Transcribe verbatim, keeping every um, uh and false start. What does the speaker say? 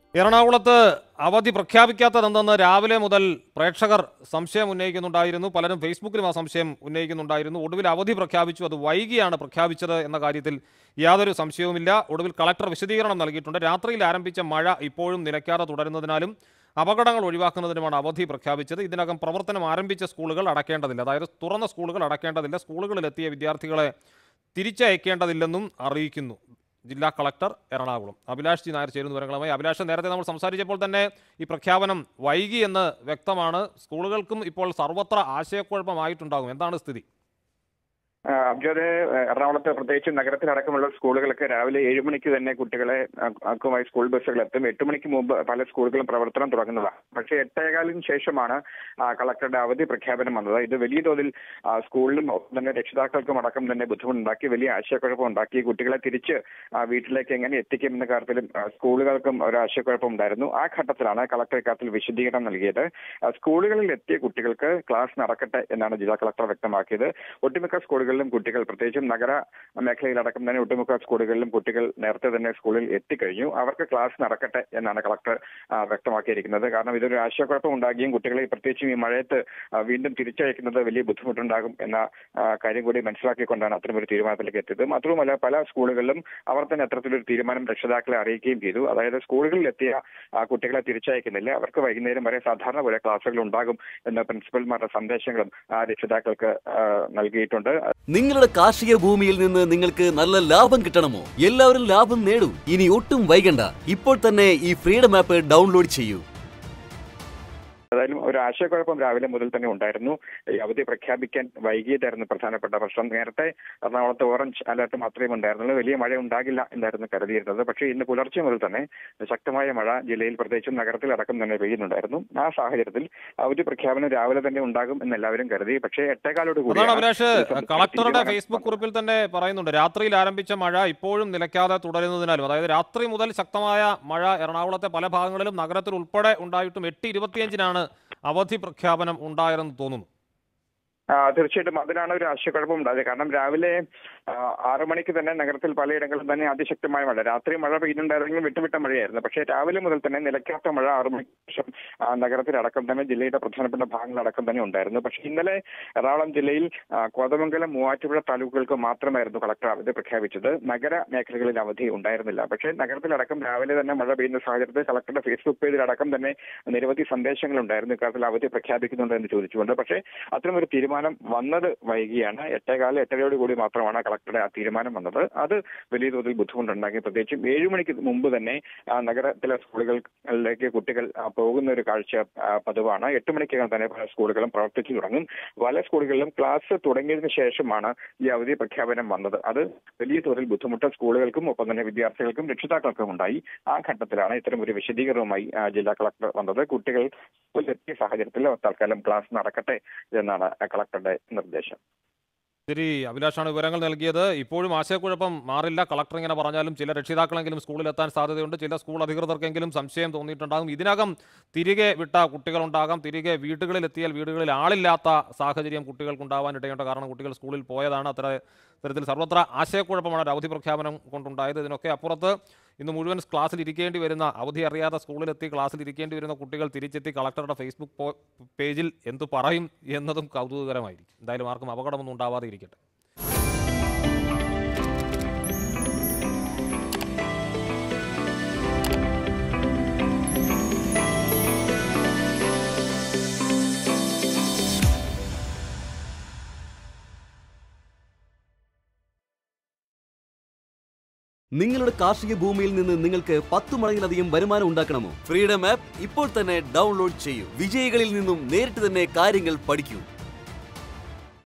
എറണാകുളത്ത് അവധി പ്രഖ്യാപിക്കാത്തതെന്തെന്ന് രാവിലെ മുതൽ പ്രേക്ഷകർ സംശയം ഉന്നയിക്കുന്നുണ്ടായിരുന്നു. പലരും ഫേസ്ബുക്കിലും ആ സംശയം ഉന്നയിക്കുന്നുണ്ടായിരുന്നു. ഒടുവിൽ അവധി പ്രഖ്യാപിച്ചു, അത് വൈകിയാണ് പ്രഖ്യാപിച്ചത് എന്ന കാര്യത്തിൽ യാതൊരു സംശയവുമില്ല. ഒടുവിൽ കളക്ടർ വിശദീകരണം നൽകിയിട്ടുണ്ട്. രാത്രിയിൽ ആരംഭിച്ച മഴ ഇപ്പോഴും നിലയ്ക്കാതെ തുടരുന്നതിനാലും അപകടങ്ങൾ ഒഴിവാക്കുന്നതിനുമാണ് അവധി പ്രഖ്യാപിച്ചത്. ഇതിനകം പ്രവർത്തനം ആരംഭിച്ച സ്കൂളുകൾ അടയ്ക്കേണ്ടതില്ല, അതായത് തുറന്ന സ്കൂളുകൾ അടയ്ക്കേണ്ടതില്ല, സ്കൂളുകളിലെത്തിയ വിദ്യാർത്ഥികളെ തിരിച്ചയക്കേണ്ടതില്ലെന്നും അറിയിക്കുന്നു ജില്ലാ കളക്ടർ എറണാകുളം. അഭിലാഷ് ജി നായർ ചേരുന്ന വിവരങ്ങളുമായി. അഭിലാഷ്, നേരത്തെ നമ്മൾ സംസാരിച്ചപ്പോൾ തന്നെ ഈ പ്രഖ്യാപനം വൈകി എന്ന് വ്യക്തമാണ്. സ്കൂളുകൾക്കും ഇപ്പോൾ സർവത്ര ആശയക്കുഴപ്പമായിട്ടുണ്ടാകും. എന്താണ് സ്ഥിതി? അബ്ജോദ്, എറണാകുളത്ത് പ്രത്യേകിച്ച് നഗരത്തിലടക്കമുള്ള സ്കൂളുകൾക്ക് രാവിലെ ഏഴു മണിക്ക് തന്നെ കുട്ടികളെ ആക്കുമായി സ്കൂൾ ബസ്സുകൾ എത്തും. എട്ട് മണിക്ക് മുമ്പ് പല സ്കൂളുകളും പ്രവർത്തനം തുടങ്ങുന്നതാണ്. പക്ഷേ എട്ടേകാലിന് ശേഷമാണ് കളക്ടറുടെ അവധി പ്രഖ്യാപനം വന്നത്. ഇത് വലിയ തോതിൽ സ്കൂളിലും തന്നെ രക്ഷിതാക്കൾക്കും അടക്കം തന്നെ ബുദ്ധിമുട്ടുണ്ടാക്കി, വലിയ ആശയക്കുഴപ്പം ഉണ്ടാക്കി. കുട്ടികളെ തിരിച്ച് വീട്ടിലേക്ക് എങ്ങനെ എത്തിക്കും എന്ന കാര്യത്തിലും സ്കൂളുകൾക്കും ഒരു ആശയക്കുഴപ്പം ഉണ്ടായിരുന്നു. ആ ഘട്ടത്തിലാണ് കളക്ടർ ഇക്കാര്യത്തിൽ വിശദീകരണം നൽകിയത്. സ്കൂളുകളിൽ എത്തിയ കുട്ടികൾക്ക് ക്ലാസ് നടക്കട്ടെ എന്നാണ് ജില്ലാ കളക്ടർ വ്യക്തമാക്കിയത്. ഒട്ടുമിക്ക സ്കൂളുകൾ കുട്ടികൾ, പ്രത്യേകിച്ചും നഗര മേഖലയിലടക്കം തന്നെ ഒട്ടുമുക്ക സ്കൂളുകളിലും കുട്ടികൾ നേരത്തെ തന്നെ സ്കൂളിൽ എത്തിക്കഴിഞ്ഞു. അവർക്ക് ക്ലാസ് നടക്കട്ടെ എന്നാണ് കളക്ടർ വ്യക്തമാക്കിയിരിക്കുന്നത്. കാരണം ഇതൊരു ആശയക്കുഴപ്പം ഉണ്ടാകുകയും കുട്ടികളെ പ്രത്യേകിച്ചും ഈ മഴയത്ത് വീണ്ടും തിരിച്ചയക്കുന്നത് വലിയ ബുദ്ധിമുട്ടുണ്ടാകും എന്ന കാര്യം കൂടി മനസ്സിലാക്കിക്കൊണ്ടാണ് അത്തരമൊരു തീരുമാനത്തിലേക്ക് എത്തിയത്. മാത്രവുമല്ല, പല സ്കൂളുകളിലും അവർ തന്നെ അത്തരത്തിലൊരു തീരുമാനം രക്ഷിതാക്കളെ അറിയിക്കുകയും ചെയ്തു. അതായത് സ്കൂളുകളിൽ എത്തിയ കുട്ടികളെ തിരിച്ചയക്കുന്നില്ല, അവർക്ക് വൈകുന്നേരം വരെ സാധാരണ പോലെ ക്ലാസുകൾ ഉണ്ടാകും എന്ന പ്രിൻസിപ്പൽമാരുടെ സന്ദേശങ്ങളും രക്ഷിതാക്കൾക്ക് നൽകിയിട്ടുണ്ട്. നിങ്ങളുടെ കാർഷിക ഭൂമിയിൽ നിന്ന് നിങ്ങൾക്ക് നല്ല ലാഭം കിട്ടണമോ? എല്ലാവരും ലാഭം നേടൂ. ഇനി ഒട്ടും വൈകണ്ട, ഇപ്പോൾ തന്നെ ഈ ഫ്രീഡം ആപ്പ് ഡൗൺലോഡ് ചെയ്യൂ. ഏതായാലും ഒരു ആശയക്കുഴപ്പം രാവിലെ മുതൽ തന്നെ ഉണ്ടായിരുന്നു. ഈ അവധി പ്രഖ്യാപിക്കാൻ വൈകിയതായിരുന്നു പ്രധാനപ്പെട്ട പ്രശ്നം. നേരത്തെ എറണാകുളത്ത് ഓറഞ്ച് അലർട്ട് മാത്രമേ ഉണ്ടായിരുന്നുള്ളൂ, വലിയ മഴ ഉണ്ടാകില്ല എന്നായിരുന്നു കരുതിയിരുന്നത്. പക്ഷേ ഇന്ന് പുലർച്ചെ മുതൽ തന്നെ ശക്തമായ മഴ ജില്ലയിൽ പ്രത്യേകിച്ചും നഗരത്തിലടക്കം തന്നെ പെയ്യുന്നുണ്ടായിരുന്നു. ആ സാഹചര്യത്തിൽ അവധി പ്രഖ്യാപനം രാവിലെ തന്നെ ഉണ്ടാകും എന്ന് എല്ലാവരും കരുതി. പക്ഷേ എട്ടേകാലോട് കൂടി അഭിലാഷ്, കളക്ടറുടെ ഫേസ്ബുക്ക് കുറിപ്പിൽ തന്നെ പറയുന്നുണ്ട്, രാത്രിയിൽ ആരംഭിച്ച മഴ ഇപ്പോഴും നിലയ്ക്കാതെ തുടരുന്നതിനാലും, അതായത് രാത്രി മുതൽ ശക്തമായ മഴ എറണാകുളത്തെ പല ഭാഗങ്ങളിലും നഗരത്തിൽ ഉൾപ്പെടെ ഉണ്ടായിട്ടും എട്ട് ഇരുപത്തിയഞ്ചിനാണ് അവധി പ്രഖ്യാപനം ഉണ്ടായെന്ന് തോന്നുന്നു. തീർച്ചയായിട്ടും അതിനാണ് ഒരു ആശയക്കുഴപ്പം ഉണ്ടായത്. കാരണം രാവിലെ ആറു മണിക്ക് തന്നെ നഗരത്തിൽ പലയിടങ്ങളിലും തന്നെ അതിശക്തമായ മഴ, രാത്രി മഴ പെയ്യുന്നുണ്ടായിരുന്നെങ്കിലും വിട്ടുവിട്ട മഴയായിരുന്നു. പക്ഷേ രാവിലെ മുതൽ തന്നെ നിലയ്ക്കാത്ത മഴ ആറു മണിക്ക് ശേഷം നഗരത്തിലടക്കം തന്നെ ജില്ലയുടെ പ്രധാനപ്പെട്ട ഭാഗങ്ങളടക്കം തന്നെ ഉണ്ടായിരുന്നു. പക്ഷേ ഇന്നലെ എറണാകുളം ജില്ലയിൽ കോതമംഗലം, മൂവാറ്റുപുഴ താലൂക്കുകൾക്ക് മാത്രമായിരുന്നു കളക്ടർ അവധി പ്രഖ്യാപിച്ചത്. നഗര മേഖലകളിൽ അവധി ഉണ്ടായിരുന്നില്ല. പക്ഷേ നഗരത്തിലടക്കം രാവിലെ തന്നെ മഴ പെയ്യുന്ന സാഹചര്യത്തിൽ കളക്ടറുടെ ഫേസ്ബുക്ക് പേജിലടക്കം തന്നെ നിരവധി സന്ദേശങ്ങൾ ഉണ്ടായിരുന്നു ഇക്കാര്യത്തിൽ അവധി പ്രഖ്യാപിക്കുന്നുണ്ട് എന്ന് ചോദിച്ചുകൊണ്ട്. പക്ഷേ അത്തരമൊരു തീരുമാനം വന്നത് വൈകിയാണ്. എട്ടേകാല എട്ടരയോട് കൂടി മാത്രമാണ് കളക്ടറുടെ ആ തീരുമാനം വന്നത്. അത് വലിയ തോതിൽ ബുദ്ധിമുട്ടുണ്ടാക്കി. പ്രത്യേകിച്ചും ഏഴു മണിക്ക് മുമ്പ് തന്നെ നഗരത്തിലെ സ്കൂളുകളിലേക്ക് കുട്ടികൾ പോകുന്ന ഒരു കാഴ്ച പതിവാണ്. എട്ട് മണിക്കകം തന്നെ പല സ്കൂളുകളും പ്രവർത്തിച്ചു തുടങ്ങും. പല സ്കൂളുകളിലും ക്ലാസ് തുടങ്ങിയതിനു ശേഷമാണ് ഈ അവധി പ്രഖ്യാപനം വന്നത്. അത് വലിയ തോതിൽ ബുദ്ധിമുട്ട് സ്കൂളുകൾക്കും ഒപ്പം തന്നെ വിദ്യാർത്ഥികൾക്കും രക്ഷിതാക്കൾക്കും ഉണ്ടായി. ആ ഘട്ടത്തിലാണ് ഇത്തരം ഒരു വിശദീകരണവുമായി ജില്ലാ കളക്ടർ വന്നത്. കുട്ടികൾ എത്തിയ സാഹചര്യത്തിൽ തൽക്കാലം ക്ലാസ് നടക്കട്ടെ എന്നാണ് കളക്ടറുടെ നിർദ്ദേശം. ശരി, അഭിലാഷാണ് വിവരങ്ങൾ നൽകിയത്. ഇപ്പോഴും ആശയക്കുഴപ്പം മാറില്ല. കളക്ടർ ഇങ്ങനെ പറഞ്ഞാലും ചില രക്ഷിതാക്കളെങ്കിലും സ്കൂളിലെത്താൻ സാധ്യതയുണ്ട്. ചില സ്കൂൾ അധികൃതർക്കെങ്കിലും സംശയം തോന്നിയിട്ടുണ്ടാകും. ഇതിനകം തിരികെ വിട്ട കുട്ടികളുണ്ടാകാം, തിരികെ വീടുകളിലെത്തിയാൽ വീടുകളിൽ ആളില്ലാത്ത സാഹചര്യം കുട്ടികൾക്കുണ്ടാവാൻ ഇടയുണ്ട്. കാരണം കുട്ടികൾ സ്കൂളിൽ പോയതാണ്. അത്ര തരത്തിൽ സർവത്ര ആശയക്കുഴപ്പമാണ് ഒരു അവധി പ്രഖ്യാപനം കൊണ്ടുണ്ടായത്. ഇതിനൊക്കെ അപ്പുറത്ത് ഇന്ന് മുഴുവൻ ക്ലാസ്സിൽ ഇരിക്കേണ്ടി വരുന്ന, അവധി അറിയാതെ സ്കൂളിലെത്തി ക്ലാസ്സിൽ ഇരിക്കേണ്ടി വരുന്ന കുട്ടികൾ തിരിച്ചെത്തി കളക്ടറുടെ ഫേസ്ബുക്ക് പേജിൽ എന്തു പറയും എന്നതും കൗതുകകരമായിരിക്കും. എന്തായാലും ആർക്കും അപകടമൊന്നും ഉണ്ടാവാതെ ഇരിക്കട്ടെ. നിങ്ങളുടെ കാർഷിക ഭൂമിയിൽ നിന്ന് നിങ്ങൾക്ക് പത്തു മടങ്ങിലധികം വരുമാനം ഉണ്ടാക്കണമോ? ഫ്രീഡം ആപ്പ് ഇപ്പോൾ തന്നെ ഡൗൺലോഡ് ചെയ്യൂ. വിജയികളിൽ നിന്നും നേരിട്ട് തന്നെ കാര്യങ്ങൾ പഠിക്കൂ.